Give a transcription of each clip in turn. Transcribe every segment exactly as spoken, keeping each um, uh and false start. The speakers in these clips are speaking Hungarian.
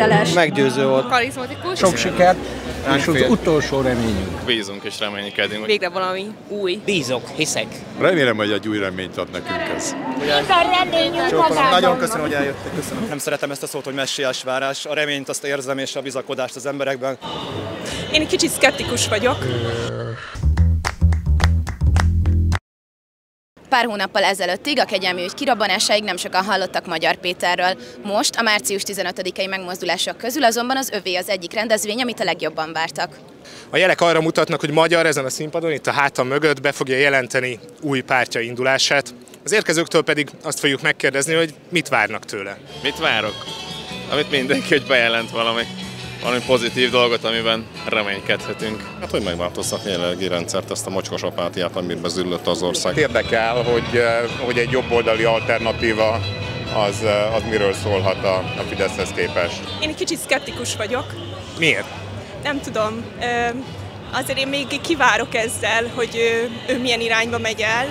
hiteles. Meggyőző volt. Karizmatikus. Sok sikert, és az utolsó reményünk. Bízunk és reménykedünk. Végre valami új. Bízok, hiszek. Remélem, hogy egy új reményt ad nekünk ez. Nagyon köszönöm, hogy eljöttek. Köszönöm. Nem szeretem ezt a szót, hogy messiás várás. A reményt azt érzem, és a bizakodást az emberekben. Én egy kicsit szkeptikus vagyok. Pár hónappal ezelőttig a kegyelmi ügy kirabbanásáig nem sokan hallottak Magyar Péterről. Most a március tizenötödikei megmozdulások közül azonban az övé az egyik rendezvény, amit a legjobban vártak. A jelek arra mutatnak, hogy Magyar ezen a színpadon, itt a hátam mögött be fogja jelenteni új pártja indulását. Az érkezőktől pedig azt fogjuk megkérdezni, hogy mit várnak tőle. Mit várok? Amit mindenki, hogy bejelent valami. Valami pozitív dolgot, amiben reménykedhetünk. Hát, hogy megváltoztatni a jelenlegi rendszert, ezt a mocskos apátiát, amiben züllött az ország. Érdekel, hogy, hogy egy jobboldali alternatíva az, az miről szólhat a, a Fideszhez képest. Én egy kicsit szkeptikus vagyok. Miért? Nem tudom. Azért én még kivárok ezzel, hogy ő, ő milyen irányba megy el.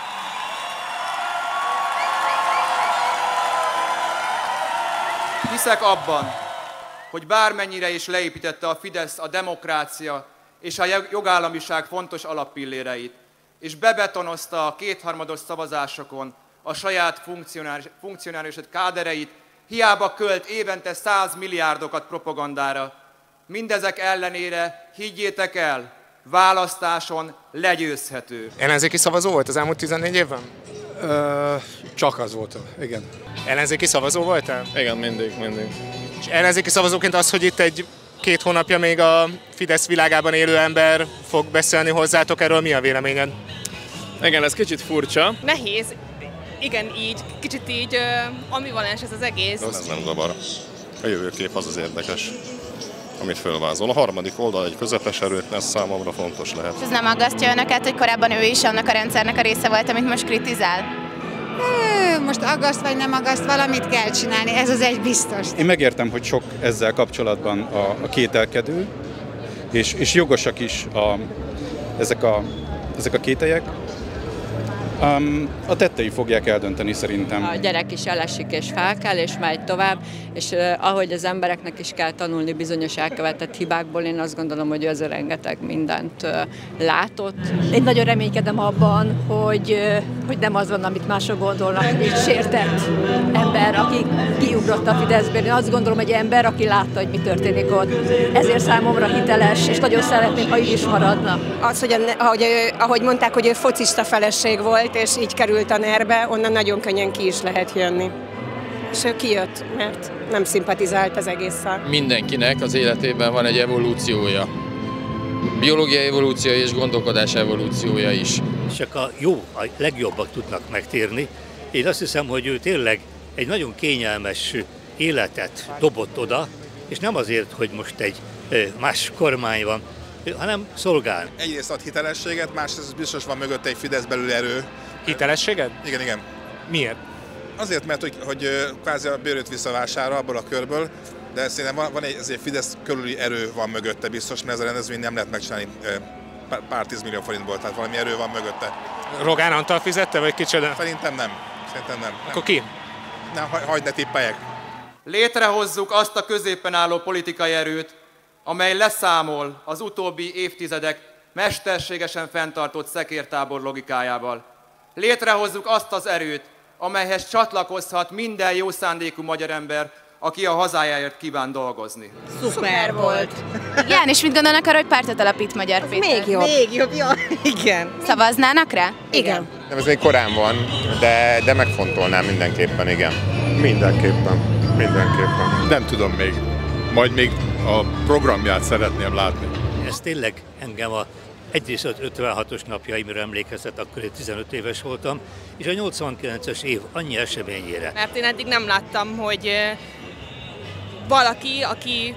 Hiszek abban, hogy bármennyire is leépítette a Fidesz a demokrácia és a jogállamiság fontos alappilléreit, és bebetonozta a kétharmados szavazásokon a saját funkcionális, funkcionális kádereit, hiába költ évente száz milliárdokat propagandára. Mindezek ellenére, higgyétek el, választáson legyőzhető. Ellenzéki szavazó volt az elmúlt tizennégy évben? Ö, csak az volt, igen. Ellenzéki szavazó voltál? Igen, mindig, mindig. És ellenzéki szavazóként az, hogy itt egy két hónapja még a Fidesz világában élő ember fog beszélni hozzátok, erről mi a véleményed? Igen, ez kicsit furcsa. Nehéz. Igen, így. Kicsit így uh, ambivalens ez az egész. Ez nem zavar. A jövőkép az az érdekes, amit fölvázol. A harmadik oldal egy közepes erőt, ez számomra fontos lehet. Ez nem aggasztja önöket, hogy korábban ő is annak a rendszernek a része volt, amit most kritizál? Most aggaszt vagy nem aggaszt, valamit kell csinálni, ez az egy biztos. Én megértem, hogy sok ezzel kapcsolatban a, a kételkedő, és, és jogosak is a, ezek, a, ezek a kételyek. Um, a tettei fogják eldönteni szerintem. A gyerek is elesik és felkel és megy tovább, és uh, ahogy az embereknek is kell tanulni bizonyos elkövetett hibákból, én azt gondolom, hogy ez rengeteg mindent uh, látott. Én nagyon reménykedem abban, hogy, uh, hogy nem az van, amit mások gondolnak, hogy sértett ember, aki kiugrott a Fideszből. Én azt gondolom, hogy ember, aki látta, hogy mi történik ott. Ezért számomra hiteles, és nagyon szeretném, ha így is maradna. Az, hogy ahogy, ahogy mondták, hogy ő focista feleség volt, és így került a nerbe, onnan nagyon könnyen ki is lehet jönni. És ő kijött, mert nem szimpatizált az egésszel. Mindenkinek az életében van egy evolúciója. Biológiai evolúciója és gondolkodás evolúciója is. Csak a jó, a legjobbak tudnak megtérni. Én azt hiszem, hogy ő tényleg egy nagyon kényelmes életet dobott oda, és nem azért, hogy most egy más kormány van, hanem szolgál. Egyrészt ad hitelességet, másrészt biztos van mögötte egy Fidesz belül erő. Hitelességet? Igen, igen. Miért? Azért, mert hogy, hogy kvázi a bőröt visszavásárol abból a körből, de szerintem van, van egy, egy Fidesz körüli erő van mögötte biztos, mert ez a rendezvény nem lehet megcsinálni pár tízmillió forintból, tehát valami erő van mögötte. Rogán Antal fizette, vagy kicsoda? Szerintem nem. Szerintem nem. Akkor ki? Nem, hagyd ne tippeljek. Létrehozzuk azt a középen álló politikai erőt, amely leszámol az utóbbi évtizedek mesterségesen fenntartott szekértábor logikájával. Létrehozzuk azt az erőt, amelyhez csatlakozhat minden jó szándékú magyar ember, aki a hazájáért kíván dolgozni. Szuper volt! Igen, és mit gondolnak arra, hogy pártot alapít Magyar Péter? Még jobb. Még jobb, ja. Igen. Szavaznának rá? Igen. Nem, ez még korán van, de, de megfontolnám mindenképpen, igen. Mindenképpen, mindenképpen. Nem tudom még, majd még a programját szeretném látni. Ez tényleg engem a egyrészt az ötvenhatos napjaimra emlékeztet, akkor én tizenöt éves voltam, és a nyolcvankilences év annyi eseményére. Mert én eddig nem láttam, hogy valaki, aki,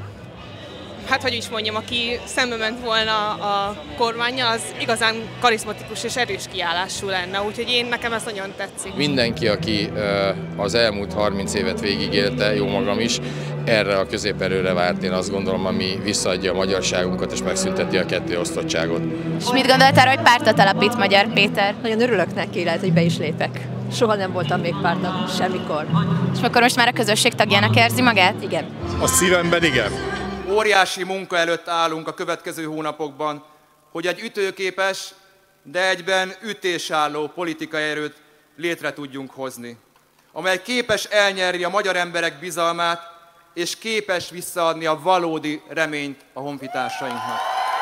hát hogy is mondjam, aki szembe ment volna a kormánnyal, az igazán karizmatikus és erős kiállású lenne, úgyhogy én nekem ez nagyon tetszik. Mindenki, aki az elmúlt harminc évet végigélte, jó magam is, erre a középerőre várt, én azt gondolom, ami visszaadja a magyarságunkat és megszünteti a kettéosztottságot. És mit gondoltál, hogy pártot alapít Magyar Péter? Nagyon örülök neki, lehet, hogy be is lépek. Soha nem voltam még pártnak, semmikor. És akkor most már a közösség tagjának érzi magát? Igen. A szívemben igen. Óriási munka előtt állunk a következő hónapokban, hogy egy ütőképes, de egyben ütésálló politikai erőt létre tudjunk hozni, amely képes elnyerni a magyar emberek bizalmát, és képes visszaadni a valódi reményt a honfitársainknak.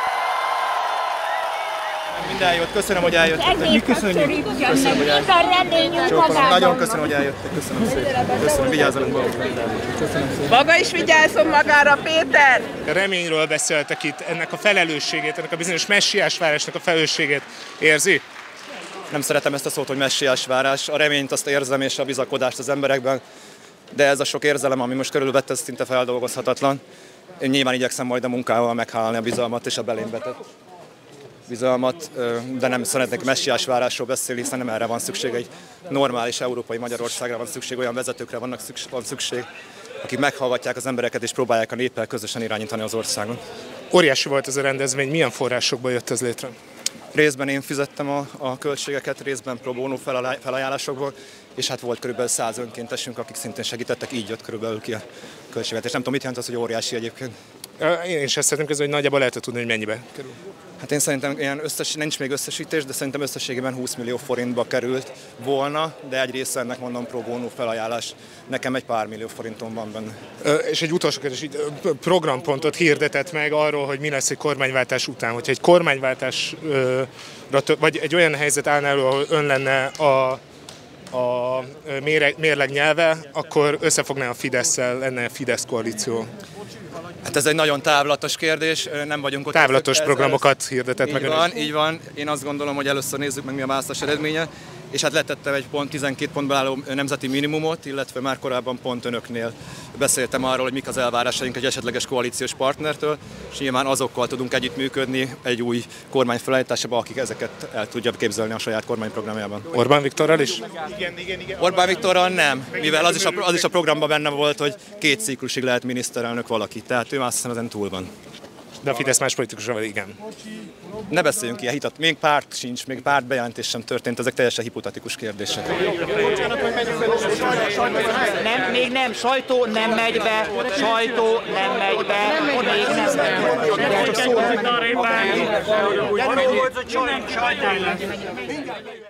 Minden jót, köszönöm, hogy eljöttek. Mi köszönjük. Köszönöm, hogy eljöttek. Csókolom, nagyon köszönöm, hogy eljöttek. Köszönöm szépen. Köszönöm, vigyázzanak magukra. Köszönöm szépen. Maga is vigyázzon magára, Péter! Reményről beszéltek itt, ennek a felelősségét, ennek a bizonyos messiásvárásnak a felelősségét érzi? Nem szeretem ezt a szót, hogy messiásvárás. A reményt azt érzem, és a bizakodást az emberekben, de ez a sok érzelem, ami most körülvett, ez szinte feldolgozhatatlan. Én nyilván igyekszem majd a munkával meghálni a bizalmat és a belém vetett bizalmat, de nem szeretnék messiásvárásról beszélni, hiszen nem erre van szükség. Egy normális európai Magyarországra van szükség, olyan vezetőkre vannak szükség, van szükség, akik meghallgatják az embereket és próbálják a néppel közösen irányítani az országon. Óriási volt ez a rendezvény, milyen forrásokból jött ez létre? Részben én fizettem a, a költségeket, részben pro bono felajánlásokból, és hát volt körülbelül száz önkéntesünk, akik szintén segítettek, így jött körülbelül ki a költségvetés. Nem tudom, mit jelent az, hogy óriási egyébként. Én is ezt szeretném közben, hogy nagyjából lehet tudni, hogy mennyibe kerül. Hát én szerintem ilyen összes, nincs még összesítés, de szerintem összességében húsz millió forintba került volna, de egy része ennek mondom pro bono felajánlás. Nekem egy pár millió forintom van benne. És egy utolsó kérdés, programpontot hirdetett meg arról, hogy mi lesz egy kormányváltás után. Hogyha egy kormányváltásra, vagy egy olyan helyzet állna elő, ahol ön lenne a a mérleg nyelve, akkor összefogná a Fidesz-szel, lenne a Fidesz koalíció. Hát ez egy nagyon távlatos kérdés, nem vagyunk ott. Távlatos programokat hirdetett meg. Így van, így van. Én azt gondolom, hogy először nézzük meg, mi a választás eredménye, és hát letettem egy pont, tizenkét pontból álló nemzeti minimumot, illetve már korábban pont önöknél beszéltem arról, hogy mik az elvárásaink egy esetleges koalíciós partnertől, és nyilván azokkal tudunk együttműködni egy új kormány felállításában, akik ezeket el tudja képzelni a saját kormányprogramjában. Orbán Viktorral is? Igen, igen, igen. Orbán Viktorral nem, mivel az is, a, az is a programban benne volt, hogy két ciklusig lehet miniszterelnök valaki, tehát ő azt hiszem ezen túl van. De a Fidesz más politikusra, igen. Ne beszéljünk ilyen hitat, még párt sincs, még párt bejelentés sem történt, ezek teljesen hipotetikus kérdések. Nem, még nem, sajtó nem megy be, sajtó nem megy be, még nem megy be.